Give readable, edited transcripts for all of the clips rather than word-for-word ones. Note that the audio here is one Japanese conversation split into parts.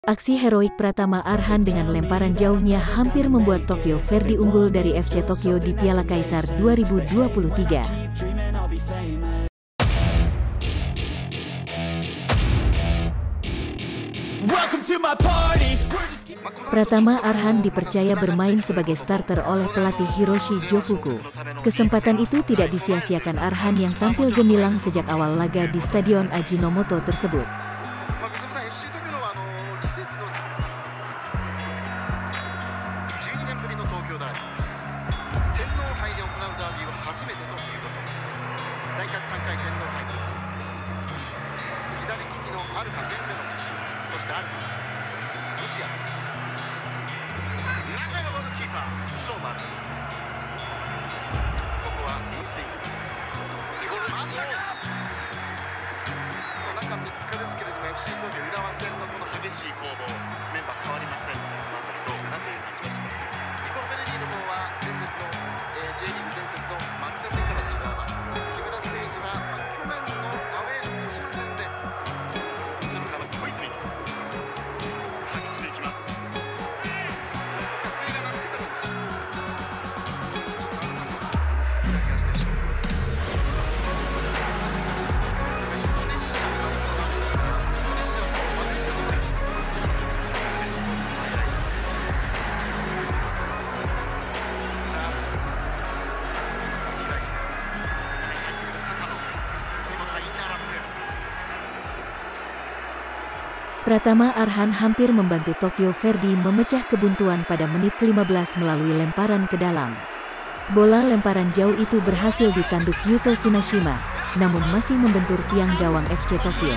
Aksi heroik Pratama Arhan dengan lemparan jauhnya hampir membuat Tokyo Verdy unggul dari FC Tokyo di Piala Kaisar 2023. Pratama Arhan dipercaya bermain sebagai starter oleh pelatih Hiroshi Jofuku. Kesempatan itu tidak disia-siakan Arhan yang tampil gemilang sejak awal laga di Stadion Ajinomoto tersebut. FC 東京浦和戦のこの激しい攻防、メンバー変わりませんので、この辺りどうかなという感じがします。一方ベルギーの方は前節の、J リーグ前節の町田戦からの違う木村誠二は、去年のアウェーの鹿島戦で後ろから小泉に行きます。激しくいきます。笛が鳴ってからです。左足でしょう。 Pratama Arhan hampir membantu Tokyo Verdy memecah kebuntuan pada menit 15 melalui lemparan ke dalam. Bola lemparan jauh itu berhasil ditanduk Yuto Tsunashima, namun masih membentur tiang gawang FC Tokyo.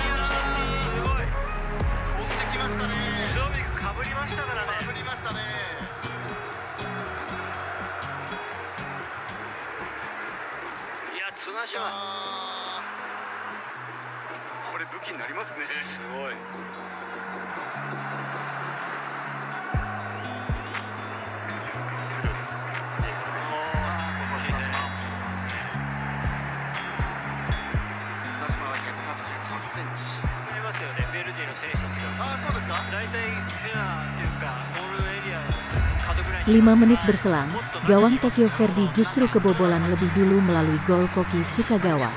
Lima menit berselang, gawang Tokyo Verdy justru kebobolan lebih dulu melalui gol Koki Sukagawa.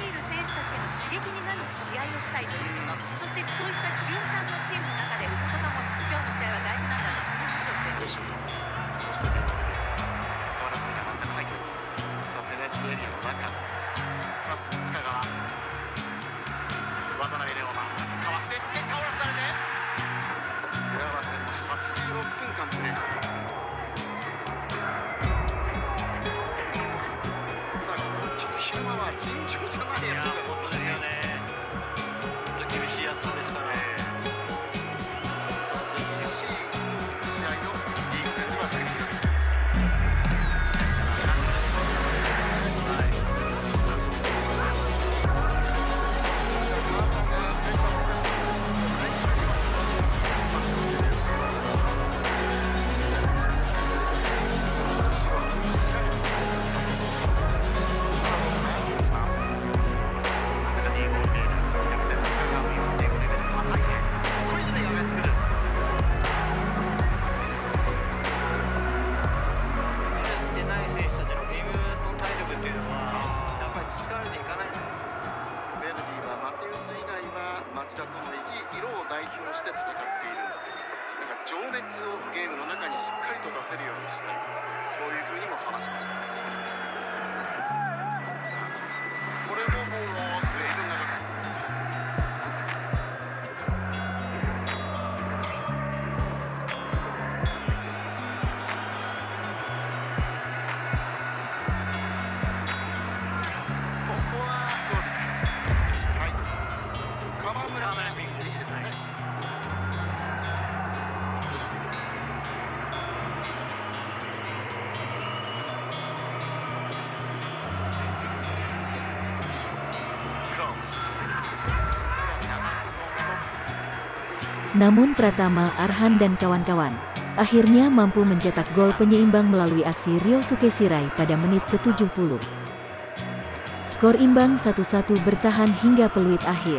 Namun Pratama Arhan dan kawan-kawan akhirnya mampu mencetak gol penyeimbang melalui aksi Ryosuke Shirai pada menit ke-70. Skor imbang 1-1 bertahan hingga peluit akhir.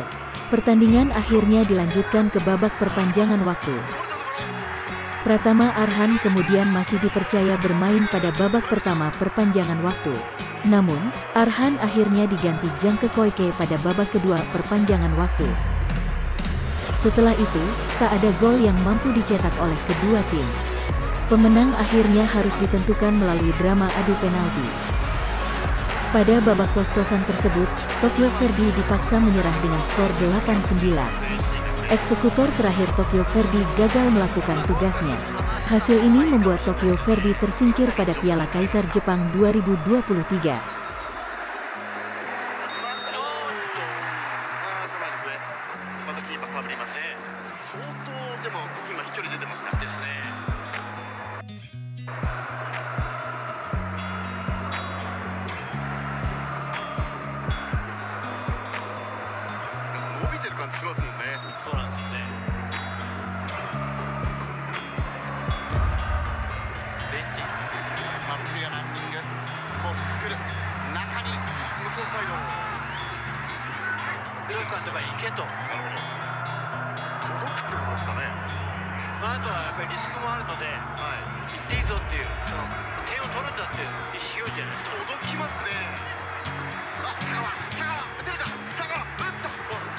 Pertandingan akhirnya dilanjutkan ke babak perpanjangan waktu. Pratama Arhan kemudian masih dipercaya bermain pada babak pertama perpanjangan waktu. Namun, Arhan akhirnya diganti Jangke Koike pada babak kedua perpanjangan waktu. Setelah itu, tak ada gol yang mampu dicetak oleh kedua tim. Pemenang akhirnya harus ditentukan melalui drama adu penalti. Pada babak tos-tosan tersebut, Tokyo Verdy dipaksa menyerah dengan skor 8-9. Eksekutor terakhir Tokyo Verdy gagal melakukan tugasnya. Hasil ini membuat Tokyo Verdy tersingkir pada Piala Kaisar Jepang 2023. 伸びてる感じしますもんね。そうなんですよね。ベンチ松木がランニングコース作る中に向こうサイド広くせば行けと。なるほど。届くってことですかね。あとはやっぱりリスクもあるので、はい、行っていいぞっていうその点を取るんだっていう意思表示じゃないですか。届きますね。あ、佐川打てるか。佐川打った。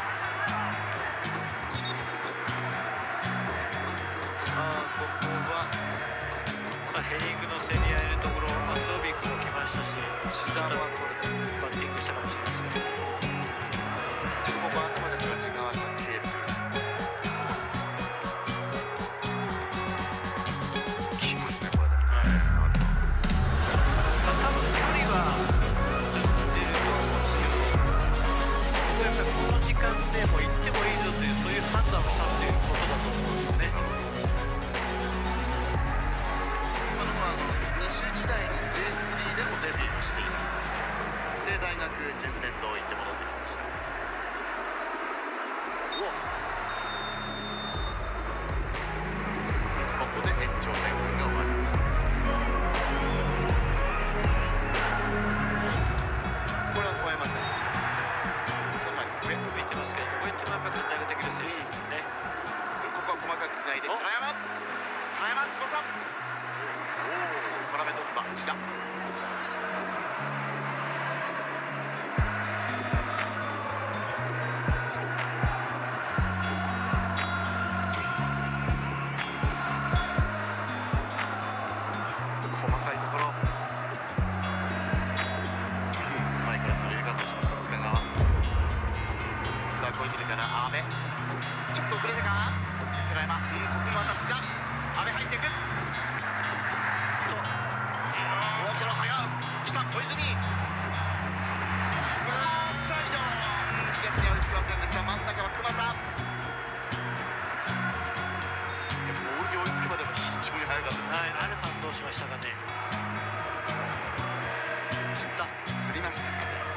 ヘディングの競り合いのところ、アスオビックも来ましたし、違うバッティングしたかもしれないですね。ちょっとここ頭ですが、違う関係るというところです。きますね、これね。はい、多分距離は出ると思うんですけど、やっぱりこの時間でも行ってもいいぞという、そういう判断をしたということだと思うんですね。時代に J3 でもデビューしています。で、大学順天堂行って戻ってきました。ここで延長前半が終わりました。これは超えませんでした。その前に上見てますけど、こういってもやっぱり活躍できる選手ですよね。ここは細かくつないで、虎山翼。絡め取った内田。細かいところ。前から取りカットしました塚川。さあ小泉から阿部。ちょっと遅れてか。寺山。ここもまた内田。阿部入っていく。来た小泉、向こうサイド、東に追いつきませんでした。真ん中は熊田。ボールに追いつくまでも非常に速かったですね。はい、アルファンどうしましたかね。釣りましたかね。